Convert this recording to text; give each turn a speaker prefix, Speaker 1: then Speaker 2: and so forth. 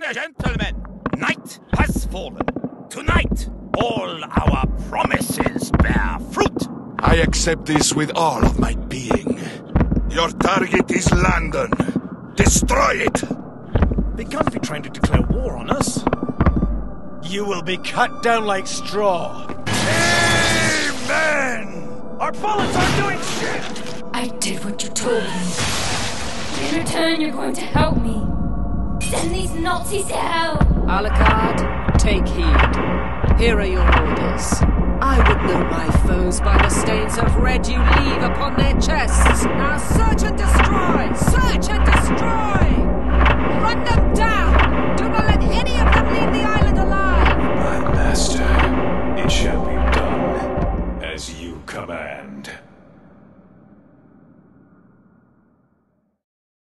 Speaker 1: Gentlemen, night has fallen. Tonight, all our promises bear fruit.
Speaker 2: I accept this with all of my being. Your target is London. Destroy it!
Speaker 3: They can't be trying to declare war on us. You will be cut down like straw.
Speaker 2: Amen!
Speaker 3: Our bullets aren't doing shit!
Speaker 4: I did what you told me. In return, you're going to help me. Send these Nazis to hell!
Speaker 5: Alucard, take heed. Here are your orders. I would know my foes by the stains of red you leave upon their chests. Now search and destroy! Search and destroy! Run them down! Do not let any of them leave the island alive!
Speaker 6: My master, it shall be done as you command.